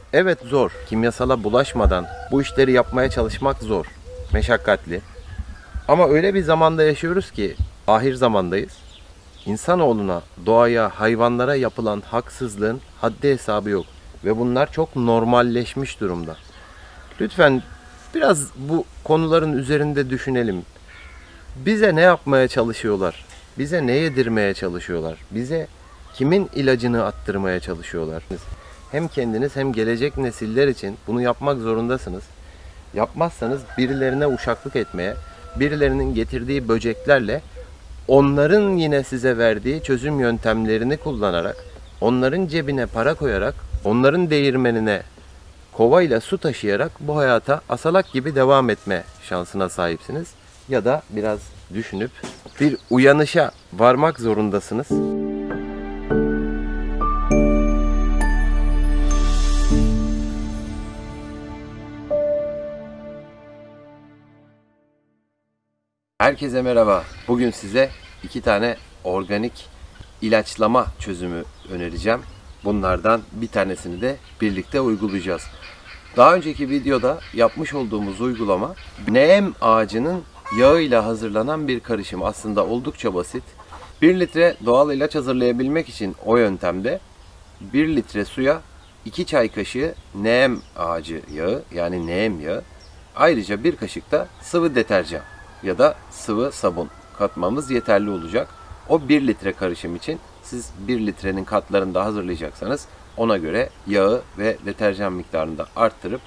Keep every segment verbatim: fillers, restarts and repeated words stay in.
Evet zor. Kimyasala bulaşmadan bu işleri yapmaya çalışmak zor. Meşakkatli. Ama öyle bir zamanda yaşıyoruz ki ahir zamandayız. İnsanoğluna, doğaya, hayvanlara yapılan haksızlığın haddi hesabı yok. Ve bunlar çok normalleşmiş durumda. Lütfen biraz bu konuların üzerinde düşünelim. Bize ne yapmaya çalışıyorlar? Bize ne yedirmeye çalışıyorlar? Bize kimin ilacını attırmaya çalışıyorlar? Hem kendiniz hem gelecek nesiller için bunu yapmak zorundasınız. Yapmazsanız birilerine uşaklık etmeye, birilerinin getirdiği böceklerle onların yine size verdiği çözüm yöntemlerini kullanarak, onların cebine para koyarak, onların değirmenine kovayla su taşıyarak bu hayata asalak gibi devam etme şansına sahipsiniz. Ya da biraz düşünüp bir uyanışa varmak zorundasınız. Herkese merhaba. Bugün size iki tane organik ilaçlama çözümü önereceğim. Bunlardan bir tanesini de birlikte uygulayacağız. Daha önceki videoda yapmış olduğumuz uygulama neem ağacının yağıyla hazırlanan bir karışım. Aslında oldukça basit. bir litre doğal ilaç hazırlayabilmek için o yöntemde bir litre suya iki çay kaşığı neem ağacı yağı, yani neem yağı, ayrıca bir kaşık da sıvı deterjan ya da sıvı sabun katmamız yeterli olacak. O bir litre karışım için siz bir litrenin katlarını da hazırlayacaksanız ona göre yağı ve deterjan miktarını da arttırıp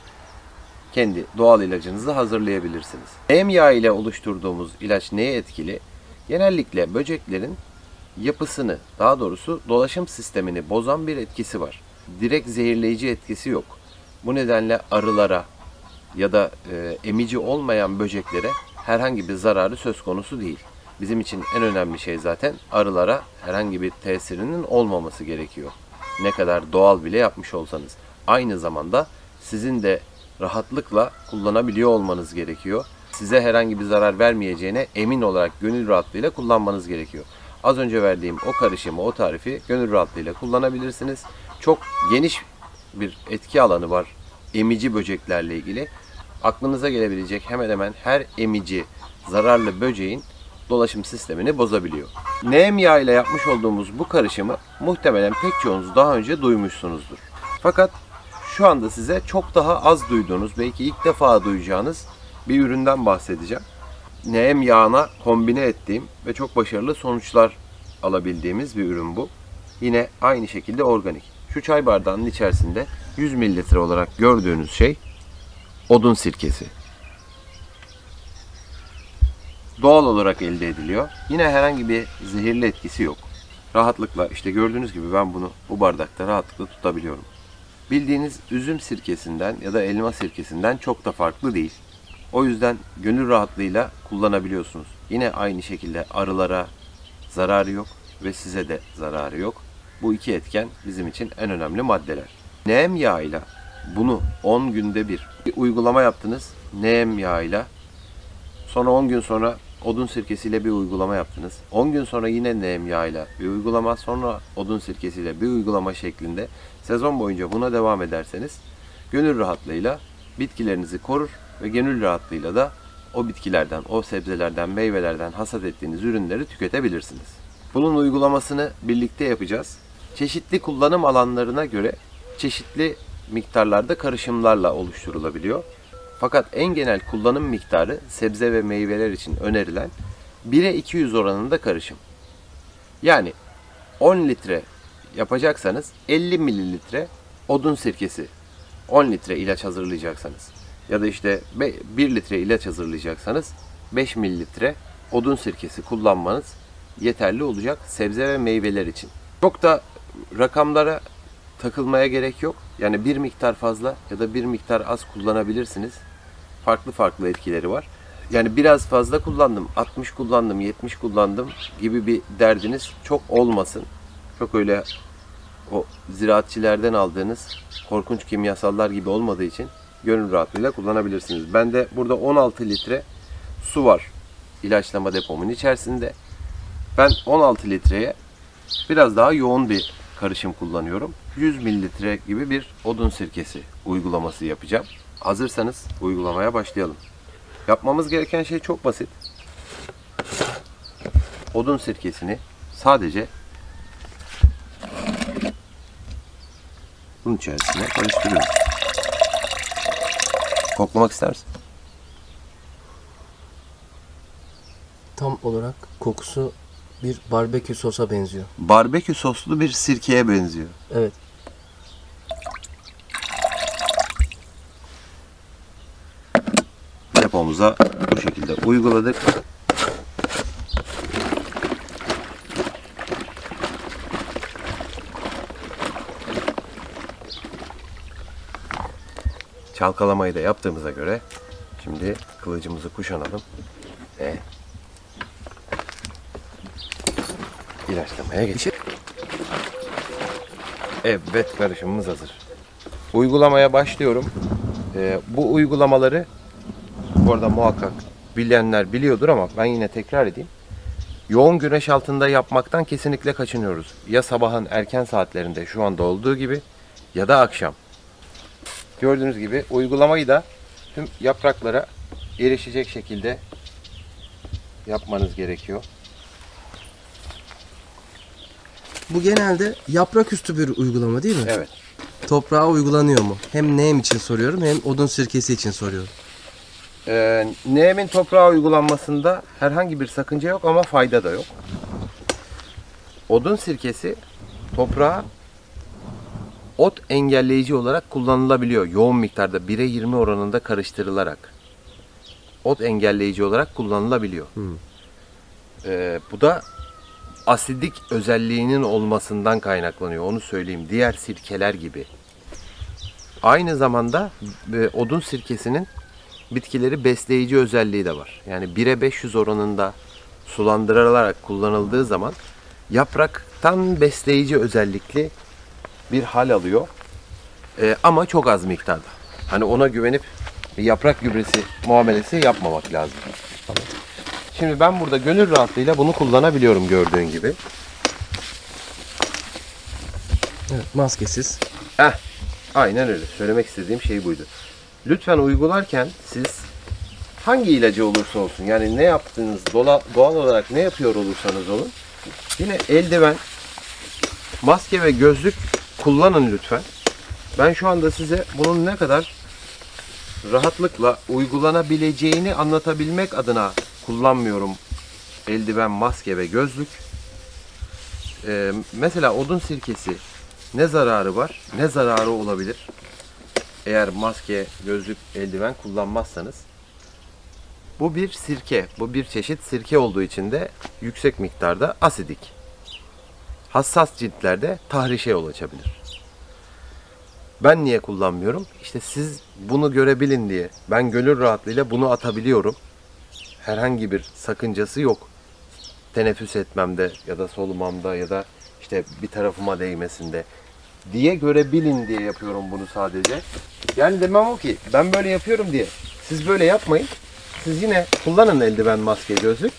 kendi doğal ilacınızı hazırlayabilirsiniz. Neem yağı ile oluşturduğumuz ilaç neye etkili? Genellikle böceklerin yapısını, daha doğrusu dolaşım sistemini bozan bir etkisi var. Direkt zehirleyici etkisi yok. Bu nedenle arılara ya da e, emici olmayan böceklere herhangi bir zararı söz konusu değil. Bizim için en önemli şey zaten arılara herhangi bir tesirinin olmaması gerekiyor. Ne kadar doğal bile yapmış olsanız. Aynı zamanda sizin de rahatlıkla kullanabiliyor olmanız gerekiyor. Size herhangi bir zarar vermeyeceğine emin olarak gönül rahatlığıyla kullanmanız gerekiyor. Az önce verdiğim o karışımı, o tarifi gönül rahatlığıyla kullanabilirsiniz. Çok geniş bir etki alanı var emici böceklerle ilgili. Aklınıza gelebilecek hemen hemen her emici zararlı böceğin dolaşım sistemini bozabiliyor. Neem yağı ile yapmış olduğumuz bu karışımı muhtemelen pek çoğunuz daha önce duymuşsunuzdur. Fakat şu anda size çok daha az duyduğunuz, belki ilk defa duyacağınız bir üründen bahsedeceğim. Neem yağına kombine ettiğim ve çok başarılı sonuçlar alabildiğimiz bir ürün bu. Yine aynı şekilde organik. Şu çay bardağının içerisinde yüz mililitre olarak gördüğünüz şey odun sirkesi. Doğal olarak elde ediliyor. Yine herhangi bir zehirli etkisi yok. Rahatlıkla, işte gördüğünüz gibi ben bunu bu bardakta rahatlıkla tutabiliyorum. Bildiğiniz üzüm sirkesinden ya da elma sirkesinden çok da farklı değil. O yüzden gönül rahatlığıyla kullanabiliyorsunuz. Yine aynı şekilde arılara zararı yok ve size de zararı yok. Bu iki etken bizim için en önemli maddeler. Neem yağıyla bunu on günde bir, bir uygulama yaptınız. Neem yağıyla. Sonra on gün sonra odun sirkesiyle bir uygulama yaptınız. on gün sonra yine neem yağıyla bir uygulama, sonra odun sirkesiyle bir uygulama şeklinde sezon boyunca buna devam ederseniz gönül rahatlığıyla bitkilerinizi korur ve gönül rahatlığıyla da o bitkilerden, o sebzelerden, meyvelerden hasat ettiğiniz ürünleri tüketebilirsiniz. Bunun uygulamasını birlikte yapacağız. Çeşitli kullanım alanlarına göre çeşitli miktarlarda karışımlarla oluşturulabiliyor. Fakat en genel kullanım miktarı sebze ve meyveler için önerilen bire iki yüz oranında karışım. Yani on litre yapacaksanız elli mililitre odun sirkesi, on litre ilaç hazırlayacaksanız ya da işte bir litre ilaç hazırlayacaksanız beş mililitre odun sirkesi kullanmanız yeterli olacak sebze ve meyveler için. Çok da rakamlara takılmaya gerek yok. Yani bir miktar fazla ya da bir miktar az kullanabilirsiniz. Farklı farklı etkileri var. Yani biraz fazla kullandım, altmış kullandım, yetmiş kullandım gibi bir derdiniz çok olmasın. Çok öyle o ziraatçilerden aldığınız korkunç kimyasallar gibi olmadığı için gönül rahatlığıyla kullanabilirsiniz. Bende burada on altı litre su var ilaçlama depomun içerisinde. Ben on altı litreye biraz daha yoğun bir karışım kullanıyorum. yüz mililitre gibi bir odun sirkesi uygulaması yapacağım. Hazırsanız uygulamaya başlayalım. Yapmamız gereken şey çok basit. Odun sirkesini sadece bunun içerisine karıştırıyorum. Koklamak ister misin? Tam olarak kokusu bir barbekü sosa benziyor. Barbekü soslu bir sirkeye benziyor. Evet. Depomuza bu şekilde uyguladık. Çalkalamayı da yaptığımıza göre şimdi kılıcımızı kuşanalım ve ilaçlamaya geçelim. Evet, karışımımız hazır. Uygulamaya başlıyorum. Ee, bu uygulamaları bu arada muhakkak bilenler biliyordur ama ben yine tekrar edeyim. Yoğun güneş altında yapmaktan kesinlikle kaçınıyoruz. Ya sabahın erken saatlerinde şu anda olduğu gibi ya da akşam. Gördüğünüz gibi uygulamayı da tüm yapraklara erişecek şekilde yapmanız gerekiyor. Bu genelde yaprak üstü bir uygulama değil mi? Evet. Toprağa uygulanıyor mu? Hem neem için soruyorum hem odun sirkesi için soruyorum. Ee, neemin toprağa uygulanmasında herhangi bir sakınca yok ama fayda da yok. Odun sirkesi toprağa ot engelleyici olarak kullanılabiliyor. Yoğun miktarda bire yirmi oranında karıştırılarak ot engelleyici olarak kullanılabiliyor. Hmm. Ee, bu da asidik özelliğinin olmasından kaynaklanıyor. Onu söyleyeyim. Diğer sirkeler gibi. Aynı zamanda e, odun sirkesinin bitkileri besleyici özelliği de var. Yani bire beş yüz oranında sulandırılarak kullanıldığı zaman yapraktan besleyici özellikli bir hal alıyor. Ee, ama çok az miktarda. Hani ona güvenip bir yaprak gübresi muamelesi yapmamak lazım. Şimdi ben burada gönül rahatlığıyla bunu kullanabiliyorum gördüğün gibi. Evet, maskesiz. Heh, aynen öyle. Söylemek istediğim şey buydu. Lütfen uygularken siz hangi ilacı olursa olsun, yani ne yaptığınız doğal, doğal olarak ne yapıyor olursanız olun, yine eldiven, maske ve gözlük kullanın lütfen. Ben şu anda size bunun ne kadar rahatlıkla uygulanabileceğini anlatabilmek adına kullanmıyorum eldiven, maske ve gözlük. Ee, mesela odun sirkesi ne zararı var, ne zararı olabilir? Eğer maske, gözlük, eldiven kullanmazsanız. Bu bir sirke, bu bir çeşit sirke olduğu için de yüksek miktarda asidik. Hassas ciltlerde tahrişe yol açabilir. Ben niye kullanmıyorum? İşte siz bunu görebilin diye. Ben gönül rahatlığıyla bunu atabiliyorum. Herhangi bir sakıncası yok. Teneffüs etmemde ya da solumamda ya da işte bir tarafıma değmesinde diye görebilin diye yapıyorum bunu sadece. Yani demem o ki ben böyle yapıyorum diye siz böyle yapmayın. Siz yine kullanın eldiven, maske, gözlük.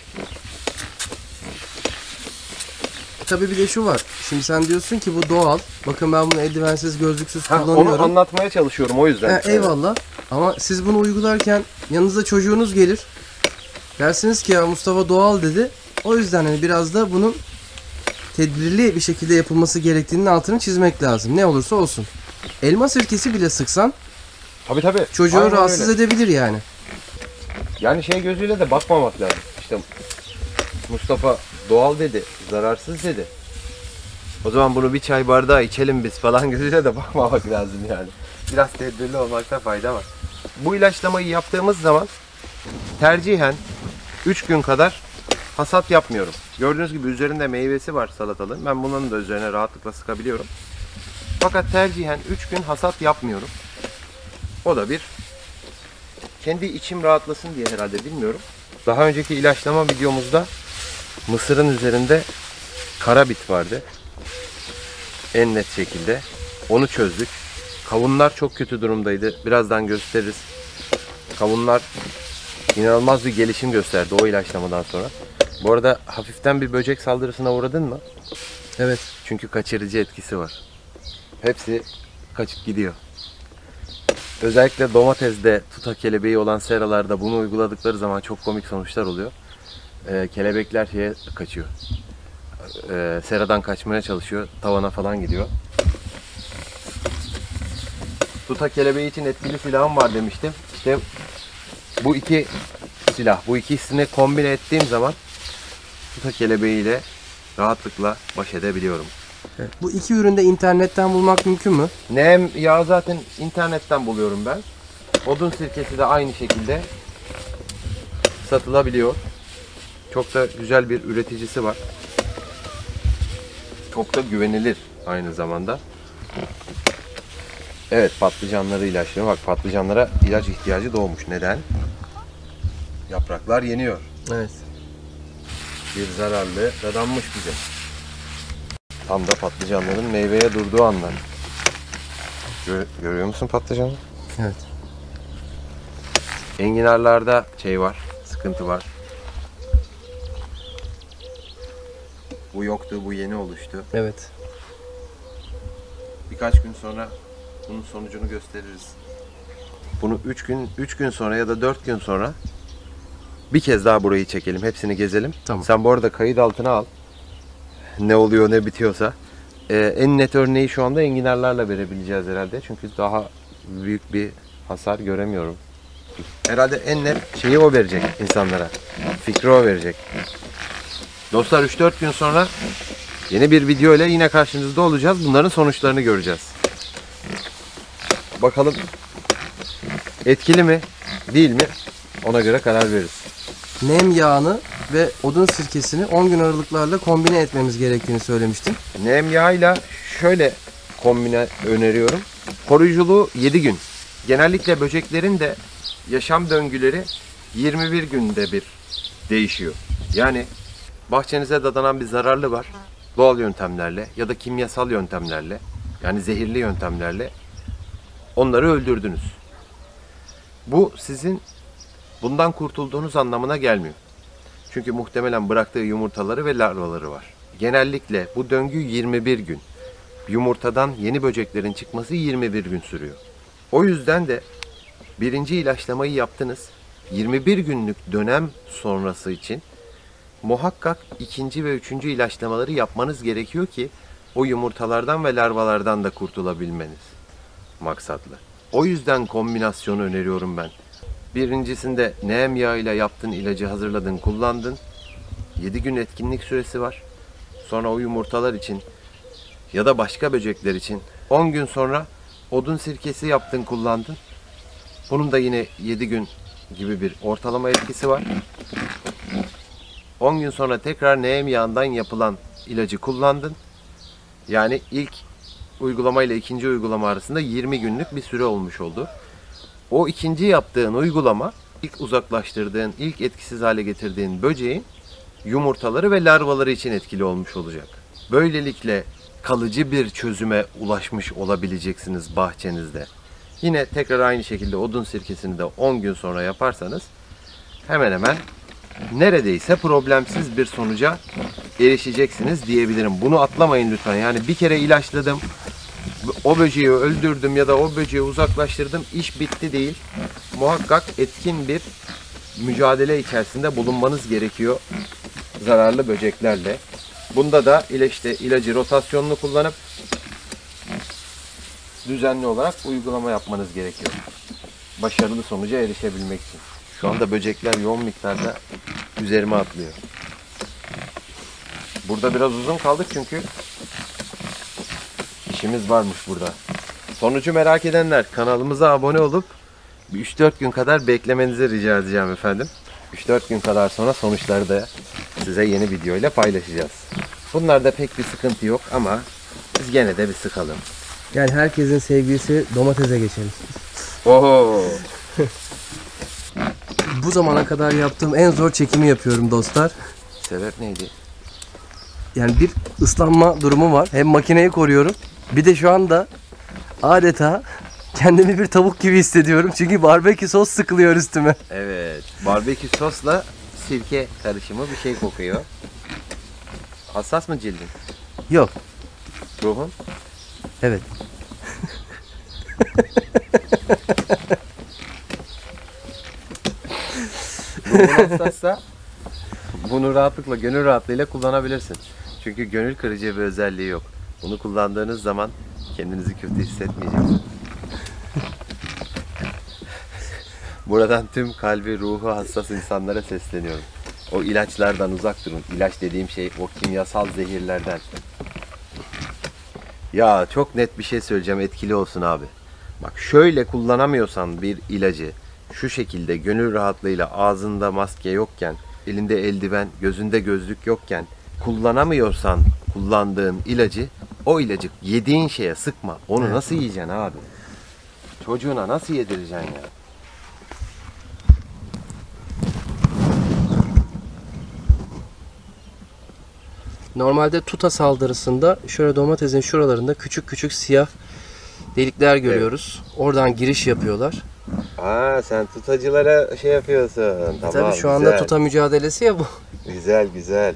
Tabii bir de şu var. Şimdi sen diyorsun ki bu doğal. Bakın ben bunu eldivensiz, gözlüksüz Ha, kullanıyorum. onu anlatmaya çalışıyorum o yüzden. Ha, eyvallah. Ama siz bunu uygularken yanınızda çocuğunuz gelir. Dersiniz ki ya Mustafa doğal dedi. O yüzden hani biraz da bunun tedbirli bir şekilde yapılması gerektiğinin altını çizmek lazım. Ne olursa olsun. Elma sirkesi bile sıksan Tabii tabii. çocuğu Aynen rahatsız öyle. edebilir yani. Yani şey gözüyle de bakmamak lazım. İşte Mustafa doğal dedi, zararsız dedi. O zaman bunu bir çay bardağı içelim biz falan gözüyle de bakmamak lazım yani. Biraz tedbirli olmakta fayda var. Bu ilaçlamayı yaptığımız zaman tercihen üç gün kadar hasat yapmıyorum. Gördüğünüz gibi üzerinde meyvesi var salatalığın. Ben bunun da üzerine rahatlıkla sıkabiliyorum. Fakat tercihen üç gün hasat yapmıyorum. O da bir kendi içim rahatlasın diye herhalde, bilmiyorum. Daha önceki ilaçlama videomuzda mısırın üzerinde kara bit vardı. En net şekilde. Onu çözdük. Kavunlar çok kötü durumdaydı. Birazdan gösteririz. Kavunlar inanılmaz bir gelişim gösterdi o ilaçlamadan sonra. Bu arada hafiften bir böcek saldırısına uğradın mı? Evet. Çünkü kaçırıcı etkisi var. Hepsi kaçıp gidiyor. Özellikle domatesde tuta kelebeği olan seralarda bunu uyguladıkları zaman çok komik sonuçlar oluyor. Ee, kelebekler şeye kaçıyor. Ee, seradan kaçmaya çalışıyor. Tavana falan gidiyor. Tuta kelebeği için etkili silahım var demiştim. İşte bu iki silah, bu ikisini kombine ettiğim zaman tuta kelebeğiyle rahatlıkla baş edebiliyorum. Evet. Bu iki ürünü de internetten bulmak mümkün mü? Nem yağı zaten internetten buluyorum ben. Odun sirkesi de aynı şekilde satılabiliyor. Çok da güzel bir üreticisi var. Çok da güvenilir aynı zamanda. Evet, patlıcanları ilaçlıyor. Bak, patlıcanlara ilaç ihtiyacı doğmuş. Neden? Yapraklar yeniyor. Evet. Bir zararlı dadanmış bize. Tam da patlıcanların meyveye durduğu anlar. Gör, görüyor musun patlıcanı? Evet. Enginarlarda şey var, sıkıntı var. Bu yoktu, bu yeni oluştu. Evet. Birkaç gün sonra bunun sonucunu gösteririz. Bunu üç gün üç gün sonra ya da dört gün sonra bir kez daha burayı çekelim. Hepsini gezelim. Tamam. Sen bu arada kayıt altına al. Ne oluyor, ne bitiyorsa. Ee, en net örneği şu anda enginarlarla verebileceğiz herhalde. Çünkü daha büyük bir hasar göremiyorum. Herhalde en net şeyi o verecek insanlara. Fikri o verecek. Dostlar, üç dört gün sonra yeni bir video ile yine karşınızda olacağız. Bunların sonuçlarını göreceğiz. Bakalım etkili mi, değil mi? Ona göre karar veririz. Nem yağını ve odun sirkesini on gün aralıklarla kombine etmemiz gerektiğini söylemiştim. Nem yağıyla şöyle kombine öneriyorum. Koruyuculuğu yedi gün. Genellikle böceklerin de yaşam döngüleri yirmi bir günde bir değişiyor. Yani bahçenize dadanan bir zararlı var. Doğal yöntemlerle ya da kimyasal yöntemlerle, yani zehirli yöntemlerle onları öldürdünüz. Bu sizin bundan kurtulduğunuz anlamına gelmiyor. Çünkü muhtemelen bıraktığı yumurtaları ve larvaları var. Genellikle bu döngü yirmi bir gün. Yumurtadan yeni böceklerin çıkması yirmi bir gün sürüyor. O yüzden de birinci ilaçlamayı yaptınız. yirmi bir günlük dönem sonrası için muhakkak ikinci ve üçüncü ilaçlamaları yapmanız gerekiyor ki o yumurtalardan ve larvalardan da kurtulabilmeniz maksatlı. O yüzden kombinasyonu öneriyorum ben. Birincisinde neem yağıyla yaptığın ilacı hazırladın, kullandın. yedi gün etkinlik süresi var. Sonra o yumurtalar için ya da başka böcekler için on gün sonra odun sirkesi yaptın, kullandın. Bunun da yine yedi gün gibi bir ortalama etkisi var. on gün sonra tekrar neem yağından yapılan ilacı kullandın. Yani ilk uygulama ile ikinci uygulama arasında yirmi günlük bir süre olmuş oldu. O ikinci yaptığın uygulama, ilk uzaklaştırdığın, ilk etkisiz hale getirdiğin böceğin yumurtaları ve larvaları için etkili olmuş olacak. Böylelikle kalıcı bir çözüme ulaşmış olabileceksiniz bahçenizde. Yine tekrar aynı şekilde odun sirkesini de on gün sonra yaparsanız hemen hemen neredeyse problemsiz bir sonuca erişeceksiniz diyebilirim. Bunu atlamayın lütfen. Yani bir kere ilaçladım, o böceği öldürdüm ya da o böceği uzaklaştırdım, iş bitti değil. Muhakkak etkin bir mücadele içerisinde bulunmanız gerekiyor zararlı böceklerle. Bunda da işte ilacı rotasyonlu kullanıp düzenli olarak uygulama yapmanız gerekiyor. Başarılı sonuca erişebilmek için. Şu anda böcekler yoğun miktarda üzerime atlıyor. Burada biraz uzun kaldık çünkü işimiz varmış burada. Sonucu merak edenler kanalımıza abone olup üç dört gün kadar beklemenizi rica edeceğim efendim. üç dört gün kadar sonra sonuçları da size yeni video ile paylaşacağız. Bunlarda pek bir sıkıntı yok ama biz gene de bir sıkalım. Yani herkesin sevgilisi domatese geçelim. Oho! Bu zamana kadar yaptığım en zor çekimi yapıyorum dostlar. Sebep neydi? Yani bir ıslanma durumu var. Hem makineyi koruyorum. Bir de şu anda adeta kendimi bir tavuk gibi hissediyorum. Çünkü barbekü sos sıkılıyor üstüme. Evet. Barbekü sosla sirke karışımı bir şey kokuyor. Hassas mı cildin? Yok. Ruhun? Evet. Ruhun hassassa bunu rahatlıkla, gönül rahatlığıyla kullanabilirsin. Çünkü gönül kırıcı bir özelliği yok. Bunu kullandığınız zaman kendinizi kötü hissetmeyeceksiniz. Buradan tüm kalbi, ruhu hassas insanlara sesleniyorum. O ilaçlardan uzak durun. İlaç dediğim şey o kimyasal zehirlerden. Ya çok net bir şey söyleyeceğim, etkili olsun abi. Bak şöyle kullanamıyorsan bir ilacı şu şekilde gönül rahatlığıyla ağzında maske yokken, elinde eldiven, gözünde gözlük yokken kullanamıyorsan kullandığın ilacı, o ilacı yediğin şeye sıkma. Onu Evet. nasıl yiyeceksin abi? Çocuğuna nasıl yedireceksin ya? Normalde tuta saldırısında şöyle domatesin şuralarında küçük küçük siyah delikler görüyoruz. Oradan giriş yapıyorlar. Aa sen tutacılara şey yapıyorsun. Tamam, Tabii şu anda güzel. tuta mücadelesi ya bu. Güzel güzel.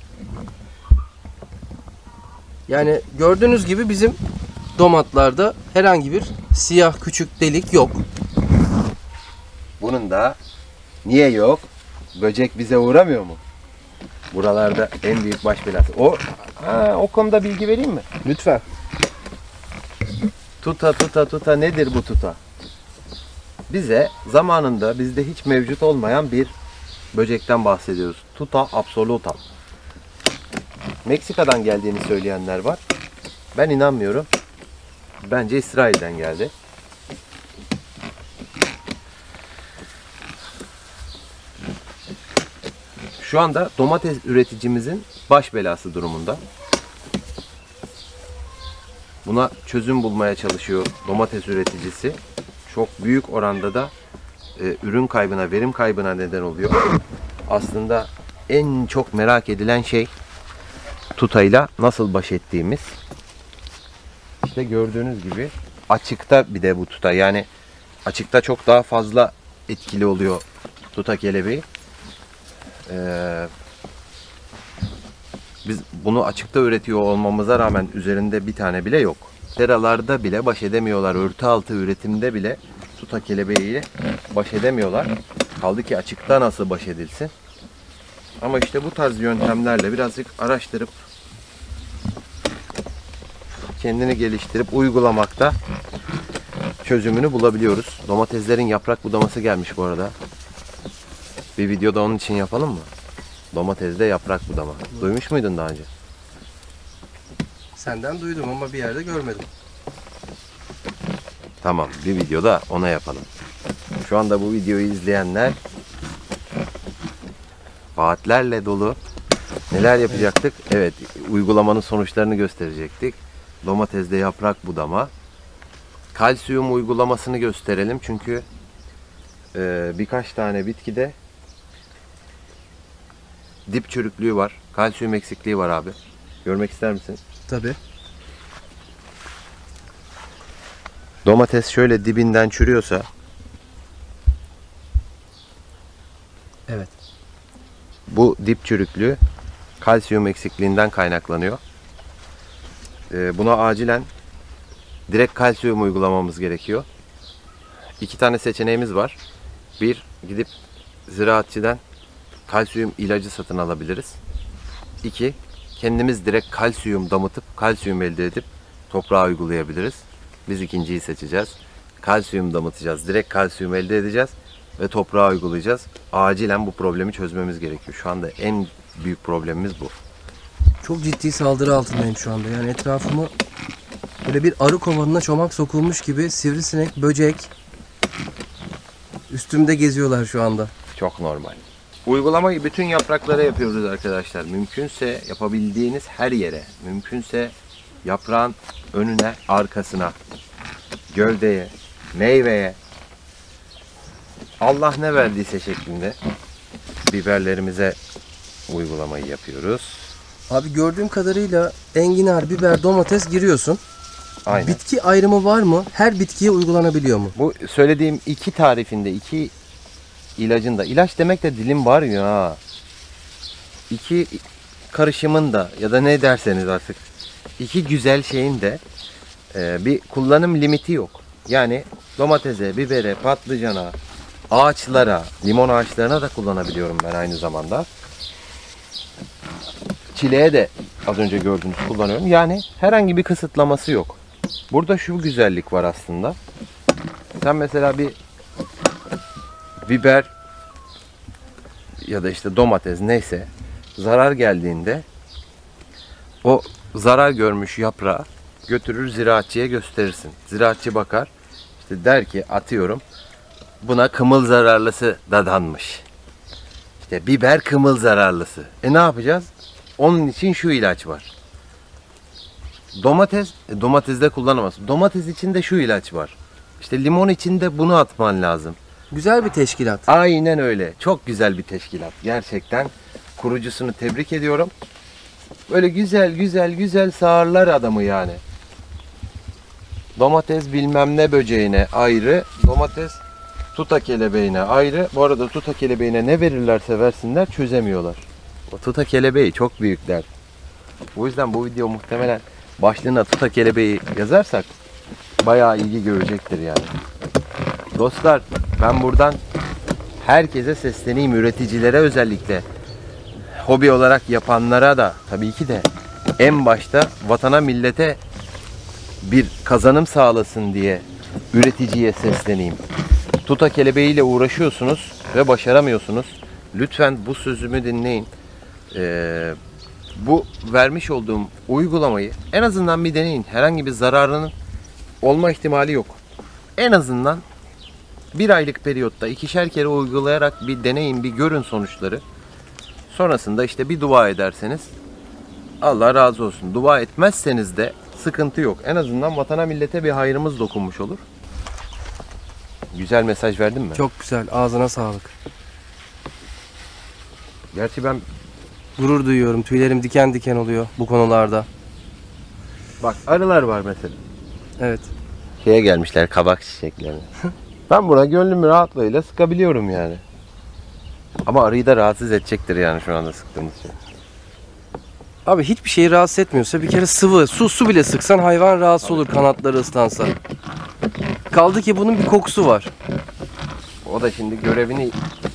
Yani gördüğünüz gibi bizim domatlarda herhangi bir siyah küçük delik yok. Bunun da niye yok? Böcek bize uğramıyor mu? Buralarda en büyük baş belası. O, ha, o konuda bilgi vereyim mi? Lütfen. Tuta tuta tuta nedir bu tuta? Bize zamanında bizde hiç mevcut olmayan bir böcekten bahsediyoruz. Tuta absoluta. Meksika'dan geldiğini söyleyenler var. Ben inanmıyorum. Bence İsrail'den geldi. Şu anda domates üreticimizin baş belası durumunda. Buna çözüm bulmaya çalışıyor domates üreticisi. Çok büyük oranda da e, ürün kaybına, verim kaybına neden oluyor. Aslında en çok merak edilen şey tutayla nasıl baş ettiğimiz. İşte gördüğünüz gibi açıkta bir de bu tuta. Yani açıkta çok daha fazla etkili oluyor tuta kelebeği. Ee, biz bunu açıkta üretiyor olmamıza rağmen üzerinde bir tane bile yok. Seralarda bile baş edemiyorlar. Örtü altı üretimde bile tuta kelebeğiyle baş edemiyorlar. Kaldı ki açıkta nasıl baş edilsin. Ama işte bu tarz yöntemlerle birazcık araştırıp kendini geliştirip uygulamakta çözümünü bulabiliyoruz. Domateslerin yaprak budaması gelmiş bu arada. Bir videoda onun için yapalım mı? Domatesde yaprak budama. Duymuş muydun daha önce? Senden duydum ama bir yerde görmedim. Tamam, bir videoda ona yapalım. Şu anda bu videoyu izleyenler vaatlerle dolu. Neler yapacaktık? Evet, uygulamanın sonuçlarını gösterecektik. Domatesde yaprak budama. Kalsiyum uygulamasını gösterelim çünkü e, birkaç tane bitkide dip çürüklüğü var. Kalsiyum eksikliği var abi. Görmek ister misin? Tabii. Domates şöyle dibinden çürüyorsa Evet. bu dip çürüklüğü kalsiyum eksikliğinden kaynaklanıyor. Ee, buna acilen direkt kalsiyum uygulamamız gerekiyor. İki tane seçeneğimiz var. Bir, gidip ziraatçıdan kalsiyum ilacı satın alabiliriz. İki, kendimiz direkt kalsiyum damıtıp kalsiyum elde edip toprağa uygulayabiliriz. Biz ikinciyi seçeceğiz. Kalsiyum damıtacağız. Direkt kalsiyum elde edeceğiz ve toprağa uygulayacağız. Acilen bu problemi çözmemiz gerekiyor. Şu anda en büyük problemimiz bu. Çok ciddi saldırı altındayım şu anda. Yani etrafımı böyle bir arı kovanına çomak sokulmuş gibi sivrisinek, böcek üstümde geziyorlar şu anda. Çok normal. Uygulamayı bütün yapraklara yapıyoruz arkadaşlar. Mümkünse yapabildiğiniz her yere, mümkünse yaprağın önüne, arkasına, gövdeye, meyveye, Allah ne verdiyse şeklinde biberlerimize uygulamayı yapıyoruz. Abi gördüğüm kadarıyla enginar, biber, domates giriyorsun. Aynen. Bitki ayrımı var mı? Her bitkiye uygulanabiliyor mu? Bu söylediğim iki tarifinde, iki ilacın da, ilaç demek de dilim var ya. İki karışımın da ya da ne derseniz artık iki güzel şeyin de e, bir kullanım limiti yok. Yani domatese, bibere, patlıcana, ağaçlara, limon ağaçlarına da kullanabiliyorum ben aynı zamanda. Çileğe de az önce gördüğünüz kullanıyorum. Yani herhangi bir kısıtlaması yok. Burada şu güzellik var aslında. Sen mesela bir biber ya da işte domates neyse zarar geldiğinde o zarar görmüş yaprağı götürür ziraatçıya gösterirsin. Ziraatçı bakar, işte der ki atıyorum buna kımıl zararlısı dadanmış. İşte biber kımıl zararlısı. E ne yapacağız? Onun için şu ilaç var. Domates, e, domatesde kullanamazsın. Domates için de şu ilaç var. İşte limon için de bunu atman lazım. Güzel bir teşkilat. Aynen öyle. Çok güzel bir teşkilat. Gerçekten kurucusunu tebrik ediyorum. Böyle güzel güzel güzel sağırlar adamı yani. Domates bilmem ne böceğine ayrı, domates tuta kelebeğine ayrı. Bu arada tuta kelebeğine ne verirlerse versinler çözemiyorlar. O tuta kelebeği çok büyük dert. Bu yüzden bu video muhtemelen başlığına tuta kelebeği yazarsak bayağı ilgi görecektir yani. Dostlar, ben buradan herkese sesleneyim, üreticilere özellikle. Hobi olarak yapanlara da tabii ki de en başta vatana millete bir kazanım sağlasın diye üreticiye sesleneyim. Tuta kelebeğiyle uğraşıyorsunuz ve başaramıyorsunuz. Lütfen bu sözümü dinleyin. Ee, bu vermiş olduğum uygulamayı en azından bir deneyin. Herhangi bir zararının olma ihtimali yok. En azından bir aylık periyotta ikişer kere uygulayarak bir deneyin, bir görün sonuçları. Sonrasında işte bir dua ederseniz Allah razı olsun. Dua etmezseniz de sıkıntı yok. En azından vatana millete bir hayrımız dokunmuş olur. Güzel mesaj verdim mi? Çok güzel. Ağzına sağlık. Gerçi ben Gurur duyuyorum. Tüylerim diken diken oluyor bu konularda. bak arılar var mesela. Evet. Şeye gelmişler kabak çiçeklerine. Ben buna gönlüm rahatlığıyla sıkabiliyorum yani. Ama arıyı da rahatsız edecektir yani şu anda sıktığımız şey. Abi hiçbir şeyi rahatsız etmiyorsa bir kere sıvı, su su bile sıksan hayvan rahatsız olur kanatları ıslansa. Kaldı ki bunun bir kokusu var. O da şimdi görevini...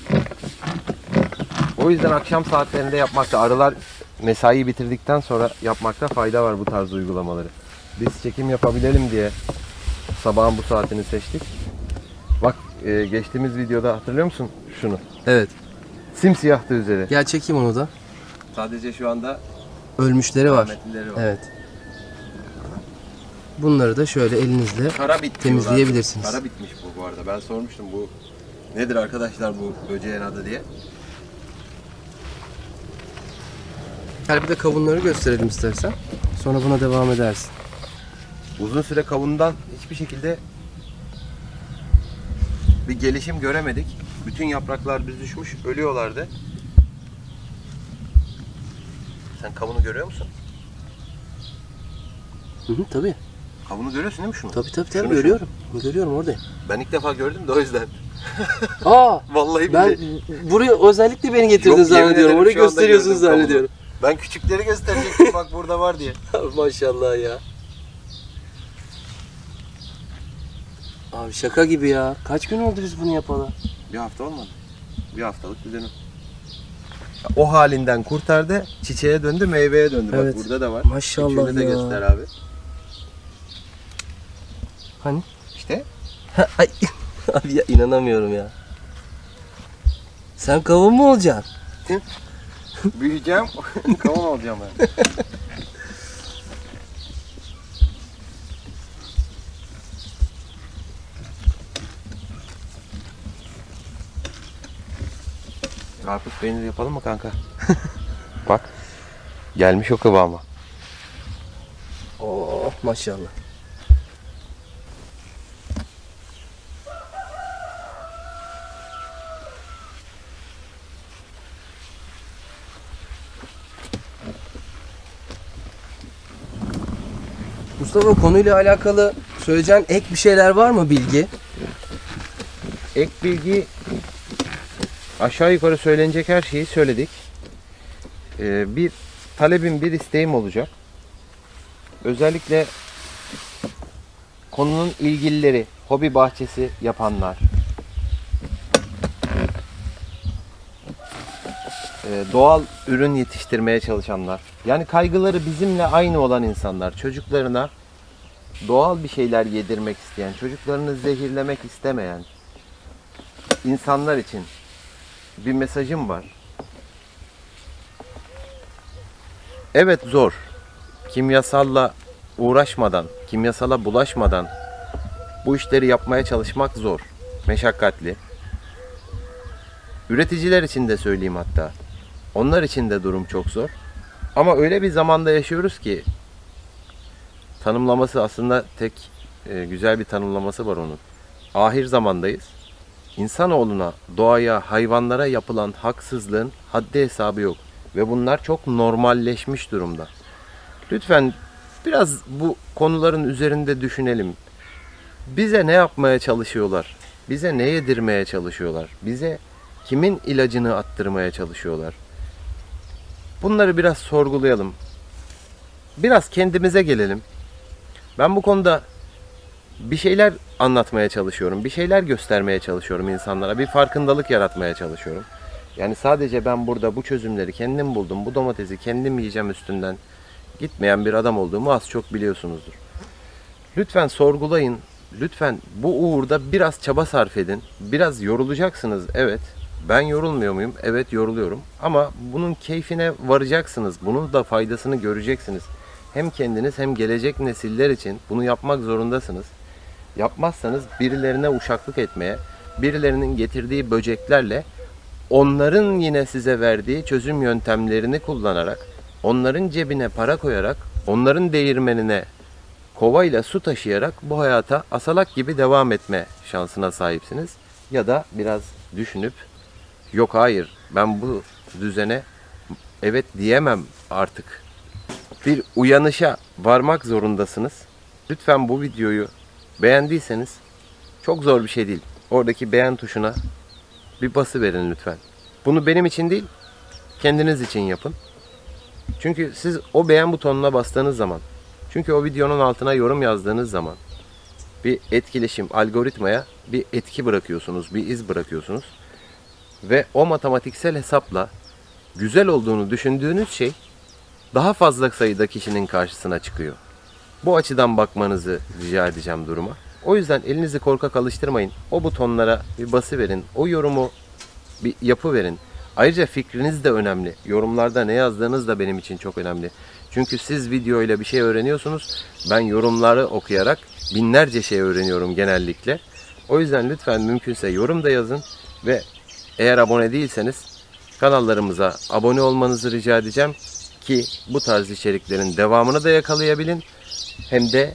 O yüzden akşam saatlerinde yapmakta, arılar mesai bitirdikten sonra yapmakta fayda var bu tarz uygulamaları. Biz çekim yapabilelim diye sabahın bu saatini seçtik. Bak e, geçtiğimiz videoda hatırlıyor musun şunu? Evet. Simsiyahtı üzeri. Gel çekeyim onu da. Sadece şu anda Ölmüşleri var. rahmetlileri var. Evet. Bunları da şöyle elinizle Kara bit temizleyebilirsiniz. diyorlar. Kara bitmiş bu bu arada. Ben sormuştum bu nedir arkadaşlar bu böceğin adı diye. Gel bir de kavunları gösterelim istersen. Sonra buna devam edersin. Uzun süre kavundan hiçbir şekilde bir gelişim göremedik. Bütün yapraklar düz düşmüş, ölüyorlardı. Sen kavunu görüyor musun? Hı hı, tabii. Kavunu görüyorsun değil mi şunu? Tabii tabii tabii Şunu, görüyorum. Görüyorum oradayım. şunu. Ben ilk defa gördüm de o yüzden. Aa! Vallahi Ben billahi. buraya özellikle beni getirdin Yok, yemin zannediyorum. ederim Orayı şu anda gösteriyorsun gördüm kavunu. zannediyorum. Ben küçükleri gösterecektim bak burada var diye. Maşallah ya. Abi şaka gibi ya. Kaç gün oldu biz bunu yapalı? Bir hafta olmadı. Bir haftalık bir dönem. O halinden kurtardı, çiçeğe döndü, meyveye döndü. Evet. Bak burada da var. Maşallah Küçüğünü de ya. göster abi. Hani? İşte. Ay abi ya inanamıyorum ya. Sen kavun mu olacaksın? Büyüyeceğim, kavun olacağım ben. Karpuz peyniri yapalım mı kanka? Bak. Gelmiş o kıvama. Oh maşallah. Mustafa konuyla alakalı söyleyeceğin ek bir şeyler var mı bilgi? Ek bilgi aşağı yukarı söylenecek her şeyi söyledik. Ee, bir talebim, bir isteğim olacak. özellikle konunun ilgilileri, hobi bahçesi yapanlar, e, doğal ürün yetiştirmeye çalışanlar, yani kaygıları bizimle aynı olan insanlar, çocuklarına doğal bir şeyler yedirmek isteyen, çocuklarını zehirlemek istemeyen insanlar için bir mesajım var. Evet, zor. Kimyasalla uğraşmadan, kimyasala bulaşmadan bu işleri yapmaya çalışmak zor, meşakkatli. Üreticiler için de söyleyeyim hatta. Onlar için de durum çok zor. Ama öyle bir zamanda yaşıyoruz ki tanımlaması aslında tek e, güzel bir tanımlaması var onun. Ahir zamandayız. İnsanoğluna, doğaya, hayvanlara yapılan haksızlığın haddi hesabı yok. Ve bunlar çok normalleşmiş durumda. Lütfen biraz bu konuların üzerinde düşünelim. Bize ne yapmaya çalışıyorlar? Bize ne yedirmeye çalışıyorlar? Bize kimin ilacını attırmaya çalışıyorlar? Bunları biraz sorgulayalım. Biraz kendimize gelelim. Ben bu konuda bir şeyler anlatmaya çalışıyorum. Bir şeyler göstermeye çalışıyorum insanlara. Bir farkındalık yaratmaya çalışıyorum. Yani sadece ben burada bu çözümleri kendim buldum, bu domatesi kendim yiyeceğim üstünden gitmeyen bir adam olduğumu az çok biliyorsunuzdur. Lütfen sorgulayın. Lütfen bu uğurda biraz çaba sarf edin. Biraz yorulacaksınız, evet. Ben yorulmuyor muyum? Evet, yoruluyorum. Ama bunun keyfine varacaksınız. Bunun da faydasını göreceksiniz. Hem kendiniz hem gelecek nesiller için bunu yapmak zorundasınız. Yapmazsanız birilerine uşaklık etmeye, birilerinin getirdiği böceklerle onların yine size verdiği çözüm yöntemlerini kullanarak, onların cebine para koyarak, onların değirmenine kovayla su taşıyarak bu hayata asalak gibi devam etme şansına sahipsiniz. Ya da biraz düşünüp, yok hayır ben bu düzene evet diyemem artık, bir uyanışa varmak zorundasınız. Lütfen bu videoyu beğendiyseniz, çok zor bir şey değil, oradaki beğen tuşuna bir bası verin lütfen. Bunu benim için değil, kendiniz için yapın. Çünkü siz o beğen butonuna bastığınız zaman, çünkü o videonun altına yorum yazdığınız zaman bir etkileşim, algoritmaya bir etki bırakıyorsunuz, bir iz bırakıyorsunuz. Ve o matematiksel hesapla güzel olduğunu düşündüğünüz şey daha fazla sayıda kişinin karşısına çıkıyor. Bu açıdan bakmanızı rica edeceğim duruma. O yüzden elinizi korkak alıştırmayın. O butonlara bir bası verin. O yorumu bir yapı verin. Ayrıca fikriniz de önemli. Yorumlarda ne yazdığınız da benim için çok önemli. Çünkü siz videoyla bir şey öğreniyorsunuz. Ben yorumları okuyarak binlerce şey öğreniyorum genellikle. O yüzden lütfen mümkünse yorum da yazın. Ve eğer abone değilseniz kanallarımıza abone olmanızı rica edeceğim. Ki bu tarz içeriklerin devamını da yakalayabilin. Hem de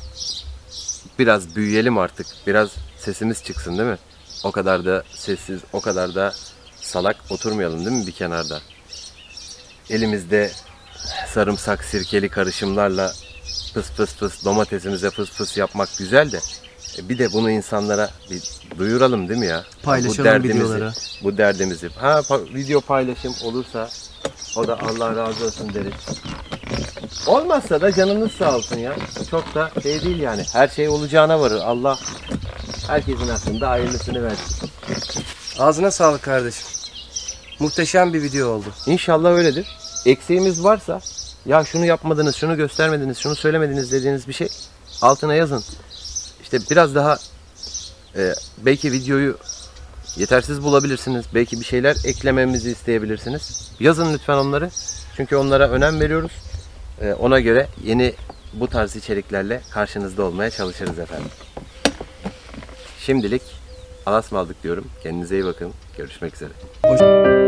biraz büyüyelim artık. Biraz sesimiz çıksın, değil mi? O kadar da sessiz, o kadar da salak oturmayalım, değil mi bir kenarda? Elimizde sarımsak sirkeli karışımlarla fıs fıs fıs domatesimize fıs fıs yapmak güzel de e bir de bunu insanlara bir duyuralım, değil mi ya? Paylaşalım bu derdimizi, videoları. Bu derdimizi. Ha pa- video paylaşım olursa o da Allah razı olsun deriz. Olmazsa da canınız sağ olsun ya. Çok da şey değil yani. Her şey olacağına varır. Allah herkesin aklında hayırlısını versin. Ağzına sağlık kardeşim. Muhteşem bir video oldu. İnşallah öyledir. Eksiğimiz varsa, ya şunu yapmadınız, şunu göstermediniz, şunu söylemediniz dediğiniz bir şey altına yazın. İşte biraz daha e, belki videoyu yetersiz bulabilirsiniz. Belki bir şeyler eklememizi isteyebilirsiniz. Yazın lütfen onları. Çünkü onlara önem veriyoruz. E, ona göre yeni bu tarz içeriklerle karşınızda olmaya çalışırız efendim. Şimdilik Allah'a ısmarladık diyorum. Kendinize iyi bakın. Görüşmek üzere. Hoş